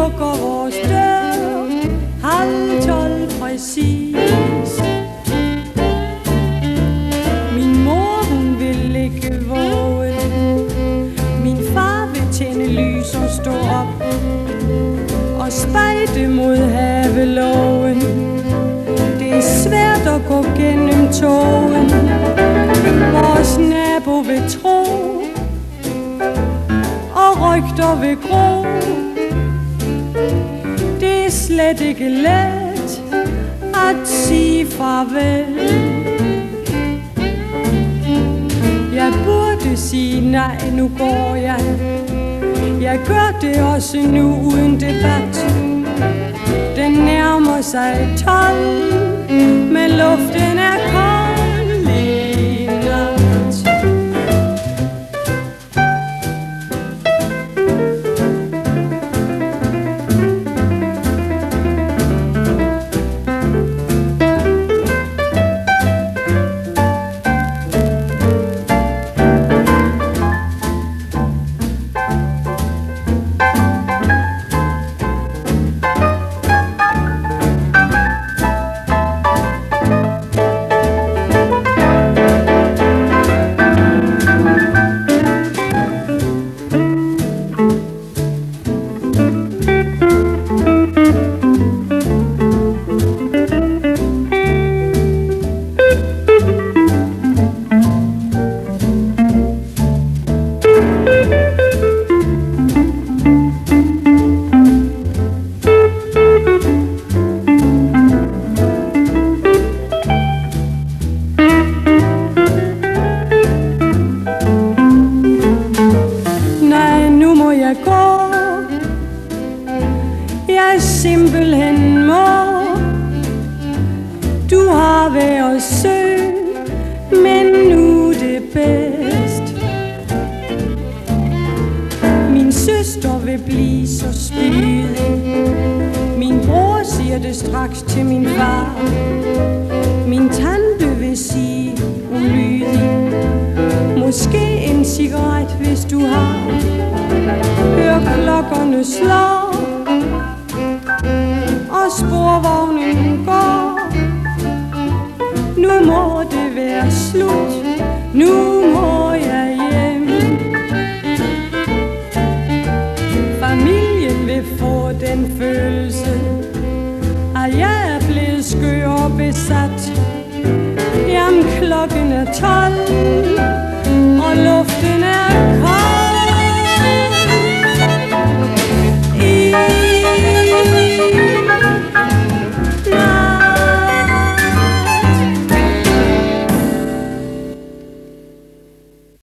lukker vores dør 11:30 præcis. Min mor, hun vil ikke vågen. Min far vil tænde lys og stå op og spejde mod havelågen. Det er svært at gå gennem togen. Vores nabo vil tro, og rygter vil gro. Det er slet ikke let at sige farvel. Jeg burde sige nej, nu går jeg. Jeg gør det også nu uden debat. Den nærmer sig 12, men luften er kold i nat. Simpelthen må. Du har været sød, men nu det bedst. Min søster vil blive så spydig. Min bror siger det straks til min far. Min tante vil sige ulydig. Måske en cigaret, hvis du har. Hør klokkerne slå, og sporvognen går. Nu må det være slut. Nu må jeg hjem. Familien vil få den følelse, at jeg er blevet skør og besat. Jamen klokken er 12.